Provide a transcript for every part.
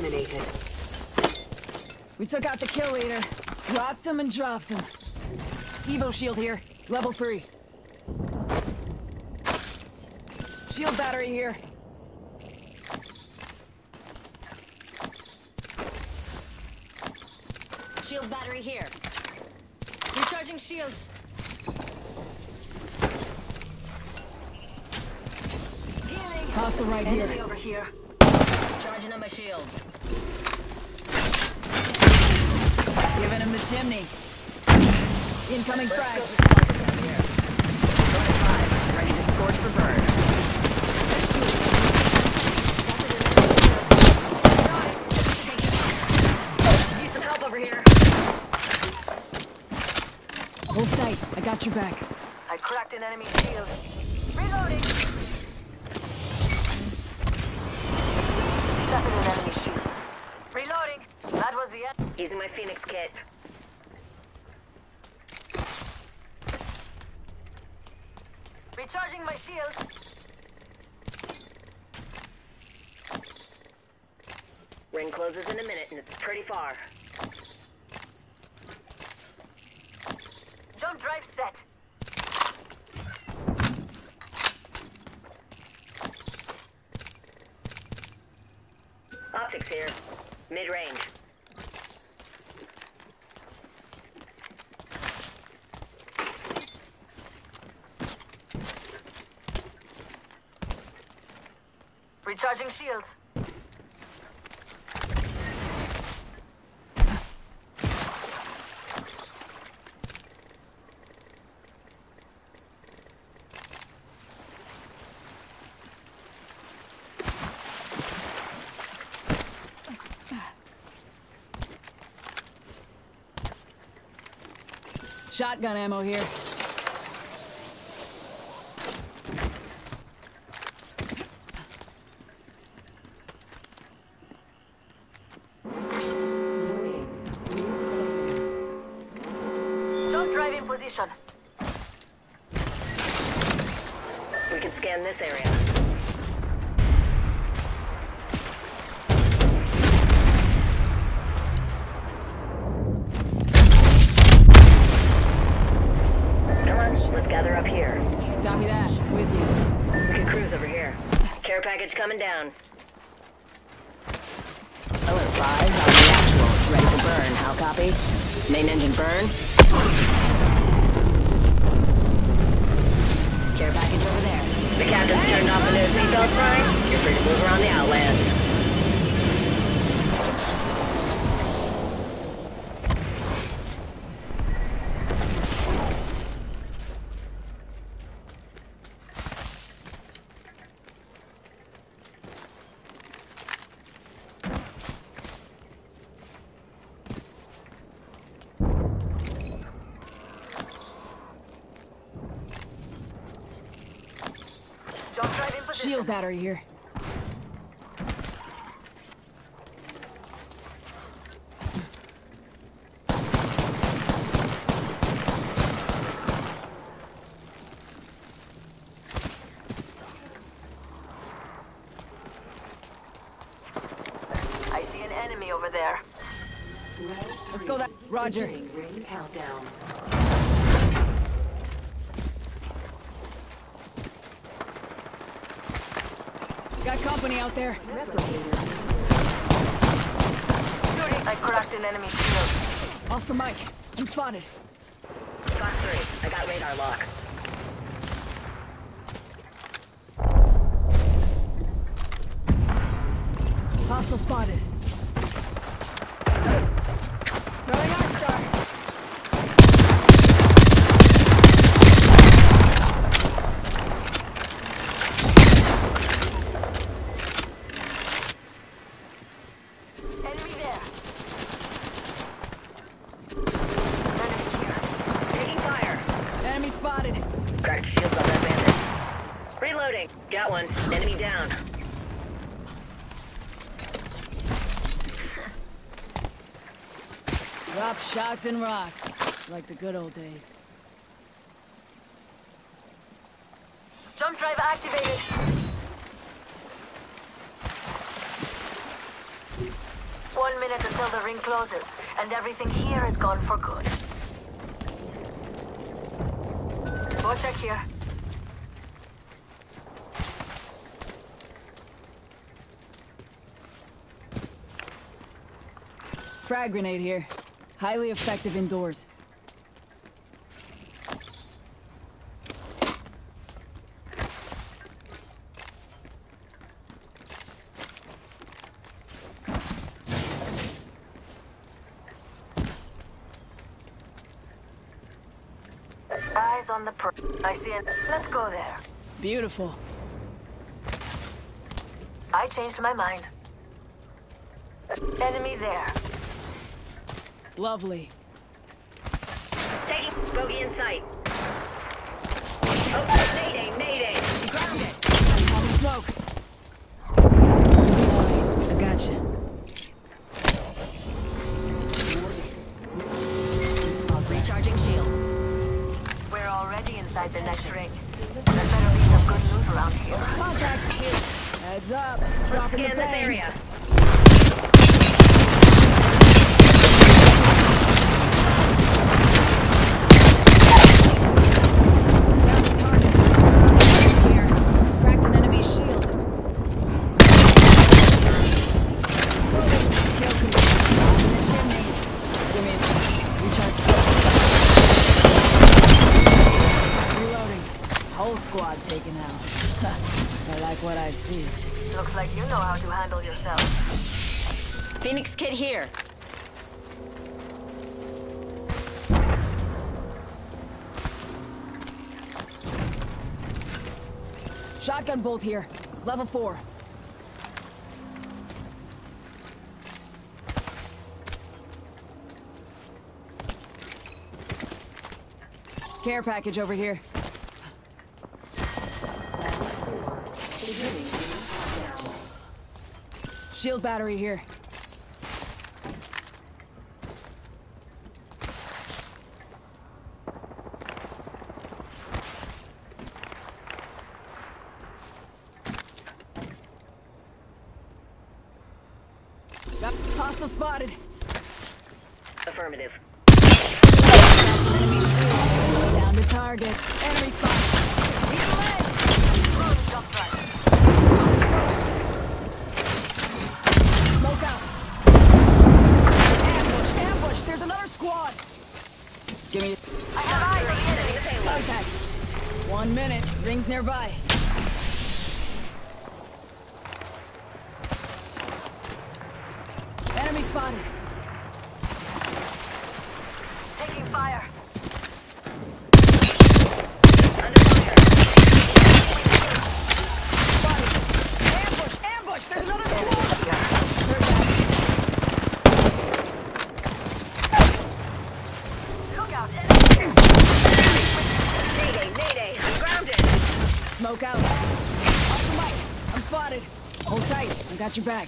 eliminated. We took out the kill leader. Rocked him and dropped him. Evo shield here. Level 3. Shield battery here. Shield battery here. Recharging shields. Healing. Hostile right here. Enemy over here. Charging on my shields. Giving him the chimney. Incoming frag. Ready to scorch for burn. Need some help over here. Hold tight. I got your back. I cracked an enemy shield. Reloading. Shattered an enemy shield. Reloading. That was the end. Using my Phoenix kit. Recharging my shield. Ring closes in a minute and it's pretty far. Jump drive set. Optics here. Mid-range. Recharging shields. Shotgun ammo here. Jump drive in position. We can scan this area. Come on, let's gather up here. Copy that. With you. We can cruise over here. Care package coming down. Alert 5, how's the actual? Ready for burn, how copy? Main engine burn. Care package over there. The captain's turned off the no seatbelt sign. You're free to move around the Outlands. Jump drive in position. Shield battery here. I see an enemy over there. Let's go that. Roger. Ring countdown. Got company out there. Shooting. I cracked an enemy shield. Oscar Mike. I'm spotted. Fox 3. I got radar lock. Hostile spotted. Throwing Arc Star. Enemy there. Enemy here. Taking fire. Enemy spotted. Cracked shields on that bandit. Reloading. Got one. Enemy down. Drop, shocked, and rocked. Like the good old days. Jump drive activated. 1 minute until the ring closes, and everything here is gone for good. We'll check here. Frag grenade here. Highly effective indoors. Eyes on the I see it. Let's go there. Beautiful. I changed my mind. Enemy there. Lovely. Taking bogey in sight. Oh, mayday, mayday. Ground it. On the smoke. I gotcha. Recharging shields. We're already inside the next ring. There better be some good loot around here. Contact here. Heads up. Let's Dropping the scan this bang. area. Found the target. Here. Cracked an enemy's shield. Kill command. Off in the chimney. Give me a sec. Recharge. Reloading. Whole squad taken out. I like what I see. Looks like you know how to handle yourself. Phoenix kit here. Shotgun bolt here. Level 4. Care package over here. Shield battery here. Got hostile spotted. Affirmative. Enemy shield. Down to target. Enemy spotted. He's leg. Throwing jump drive. Smoke out. Ambush, ambush. There's another squad. Give me I have eyes on the enemy. Sending the payload. contact. 1 minute. Rings nearby. Enemy spotted. Taking fire. Under fire. Spotted. Ambush, ambush. There's another squad. Look out, enemy. Mayday, mayday. I'm grounded. Smoke out. Off the mic. I'm spotted. Hold tight. I got your back.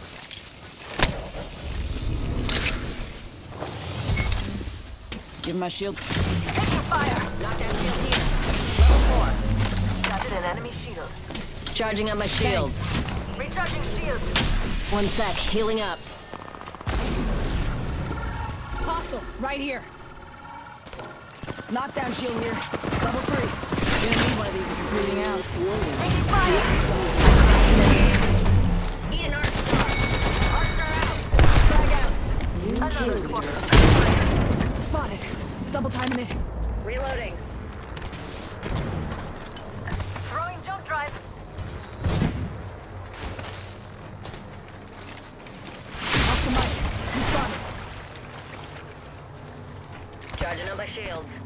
Give him my shield. Taking fire. Knockdown shield here. Level 4. Got an enemy shield. Charging on my shields. Recharging shields. 1 sec. Healing up. Hostile. Right here. Knockdown shield here. Level 3. You're gonna need one of these if you're bleeding out. Taking fire. Eat an arc star. Arc star out. Frag out. Another squad. Spotted. Double timing it. Reloading. Throwing jump drive. Off the mic. You spotted. Charging on my shields.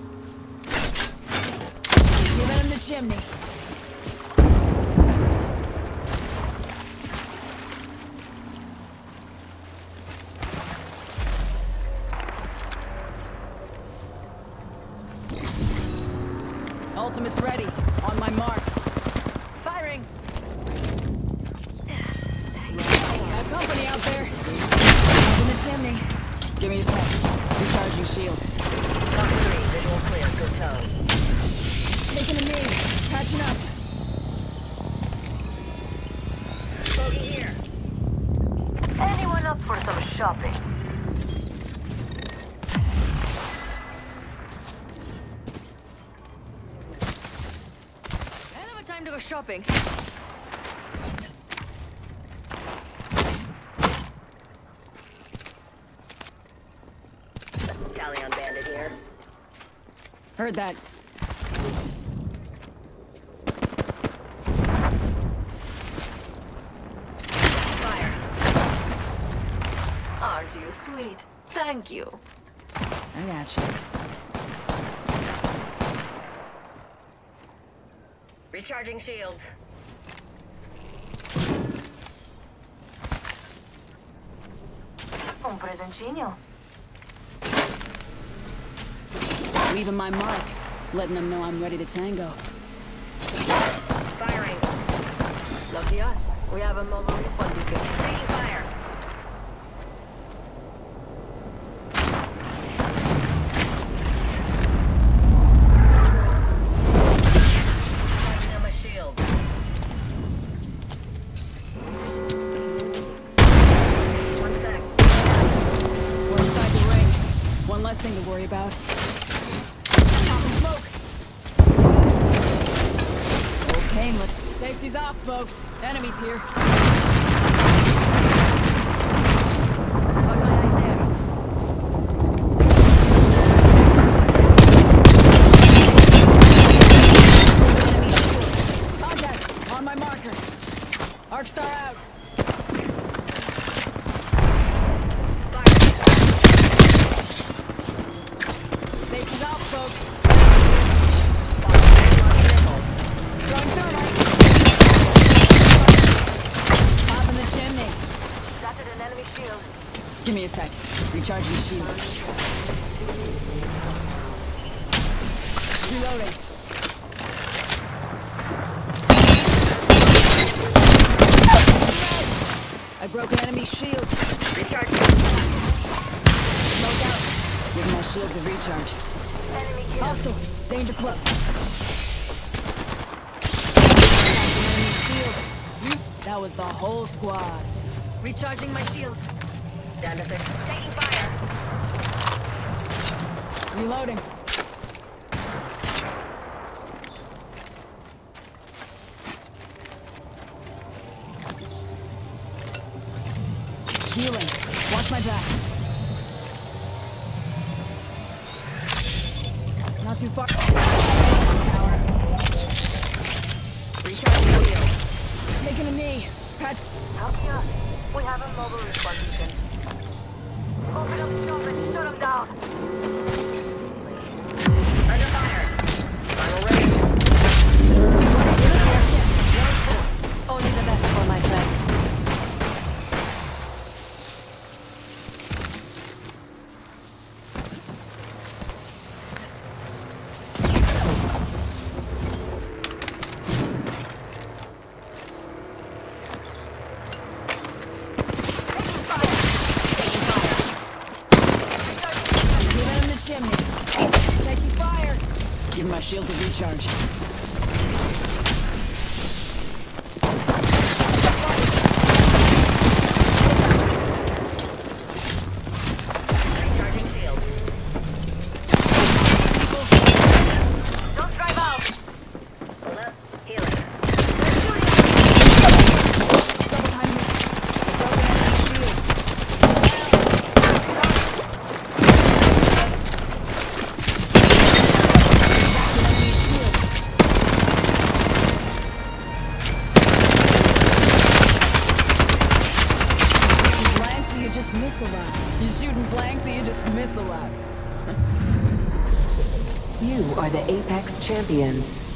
Giving him the chimney. Ultimate's ready. On my mark. Firing. Got company out there. Up in the chimney. Give me a sec. Recharging shields. Mark 3. Visual clear. Good tone. Taking a knee. Catching up. Bogey here. Anyone up for shopping. Hell of a time to go shopping. Talion bandit here. Heard that. Fire. Aren't you sweet? Thank you. I got you. Recharging shields. Un presentinho. Leaving my mark, letting them know I'm ready to tango. Firing. Lucky us. We have a mobile respawn beacon. Taking fire. Charging on my shield. One sec. We're inside the ring. One less thing to worry about. Popping smoke. Okay, look. Safety's off, folks. Enemies here. Got my eyes there. Contact! On my marker. Arcstar out. Safety's off, folks. Throwing thermite. Popping the chimney. Shattered an enemy shield. Give me a sec. Recharging shields. Reloading. I broke an enemy shield. Recharging. Smoke out. Give my shields a recharge. Enemy killed. Hostile. Danger close. Enemy shield. That was the whole squad. Recharging my shields. Down to 6. Taking fire. Reloading. Healing. Watch my back. Not too far. Tower. Recharging shield. Taking a knee. Patch. Out here. We have a mobile respawn beacon. Open up shop and shut them down. Under fire. Final range. Only the best for my friends. Get in the chimney. Taking fire. Give my shields a recharge. Recharging shield. Don't drive out. Hold up. Healing. They're shooting. Double time hit. I broke an enemy shield. Enemy shield. Blanks, so you just miss a lot. You're shooting blanks, so you just miss a lot. You are the Apex Champions.